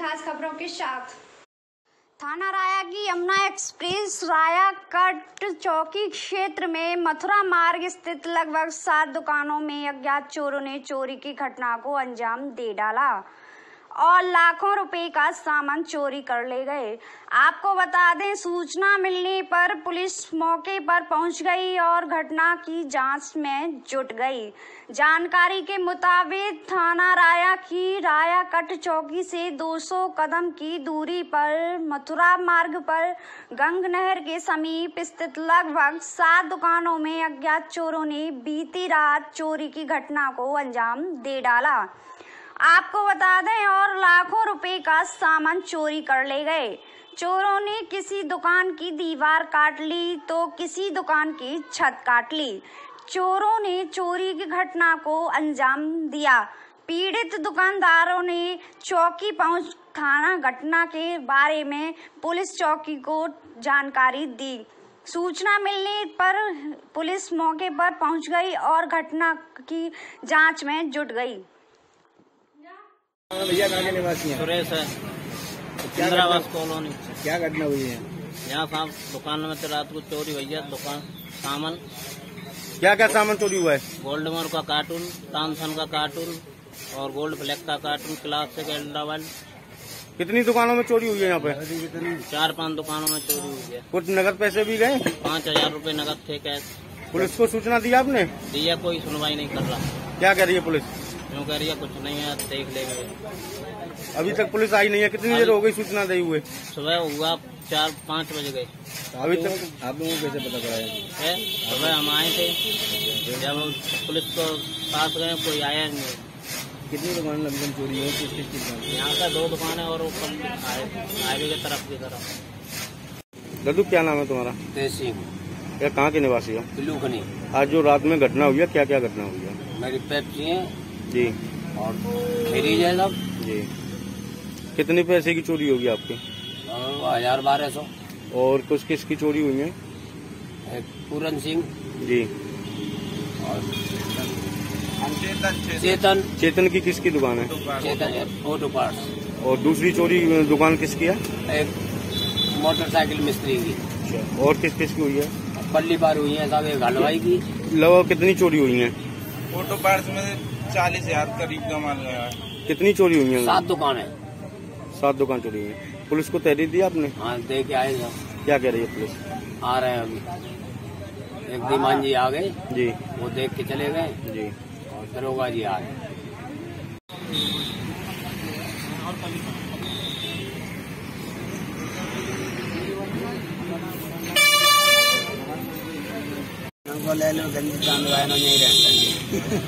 खास खबरों के साथ। थाना राया की यमुना एक्सप्रेस राया कट चौकी क्षेत्र में मथुरा मार्ग स्थित लगभग 7 दुकानों में अज्ञात चोरों ने चोरी की घटना को अंजाम दे डाला और लाखों रुपए का सामान चोरी कर ले गए। आपको बता दें, सूचना मिलने पर पुलिस मौके पर पहुंच गई और घटना की जांच में जुट गई। जानकारी के मुताबिक थाना राया की राया कट चौकी से 200 कदम की दूरी पर मथुरा मार्ग पर गंग नहर के समीप स्थित लगभग 7 दुकानों में अज्ञात चोरों ने बीती रात चोरी की घटना को अंजाम दे डाला। आपको बता दें, और लाखों रुपए का सामान चोरी कर ले गए। चोरों ने किसी दुकान की दीवार काट ली तो किसी दुकान की छत काट ली। चोरों ने चोरी की घटना को अंजाम दिया। पीड़ित दुकानदारों ने चौकी पहुंच थाना घटना के बारे में पुलिस चौकी को जानकारी दी। सूचना मिलने पर पुलिस मौके पर पहुंच गई और घटना की जांच में जुट गई। भैया कहाँ के निवासी हैं? सुरेश है, इंदिरावास कॉलोनी। क्या घटना हुई है? यहाँ साहब दुकान में तो रात को चोरी हुई है। दुकान सामान क्या क्या सामान चोरी हुआ है? गोल्ड मोर का कार्टून, तानसन का कार्टून और गोल्ड फ्लैग का कार्टून, क्लासिक एल्डावन। कितनी दुकानों में चोरी हुई है यहाँ पे? 4-5 दुकानों में चोरी हुई है। कुछ नगद पैसे भी गए? 5000 रुपए नगद थे कैश। पुलिस को सूचना दी आपने? दिया, कोई सुनवाई नहीं कर रहा। क्या कह रही है पुलिस? यूँ कह रही है कुछ नहीं है, देख लेंगे। अभी तक पुलिस आई नहीं है। कितनी देर हो गई सूचना दी हुए? सुबह हुआ 4-5 बज गए। अभी तक आप लोगों को कैसे पता चला है? सुबह हम आए थे, जब पुलिस को पास गए कोई आया नहीं। कितनी दुकान लगभग चोरी है? किस चीज की दुकान? यहाँ का 2 दुकानें और ऊपर हाईवे की तरफ। लड्डू, क्या नाम है तुम्हारा? तेज सिंह। या कहाँ के निवासी हो? पिलूखनी। आज जो रात में घटना हुई है, क्या क्या घटना हुई है? मेरी पेप्सी है जी और फ्रीज है सब जी। कितने पैसे की चोरी होगी आपकी? 1000-1200। और कुछ किसकी चोरी हुई है? एक पूरन सिंह जी। और चेतन। चेतन की किसकी दुकान है? चेतन है, ऑटो पार्ट्स। और दूसरी चोरी दुकान किसकी है? एक मोटरसाइकिल मिस्त्री की। अच्छा, और किस किस की हुई है? पल्ली पार हुई है साहब, एक हलवाई की। लगभग कितनी चोरी हुई है? ऑटो पार्ट्स में 40,000 करीब का माल गया है। कितनी चोरी हुई है? 7 दुकान है। 7 दुकान चोरी हुई है। पुलिस को तहरीर दी आपने? हाँ, दे के आए साहब। क्या कह रही है पुलिस? आ रहे हैं अभी। एक दीमान जी आ गए जी, वो देख के चले गए जी। और दरोगा जी आ गए। ले लो गंदी चांद नहीं रहता।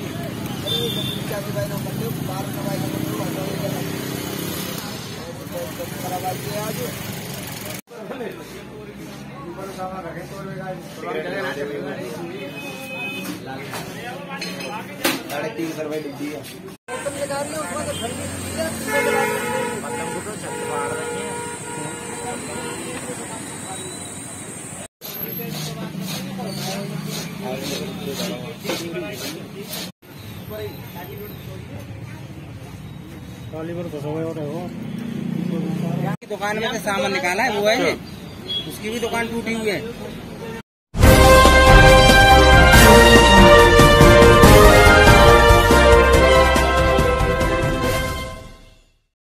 दुकान में से सामान निकाला है वो है, उसकी भी दुकान टूटी हुई है।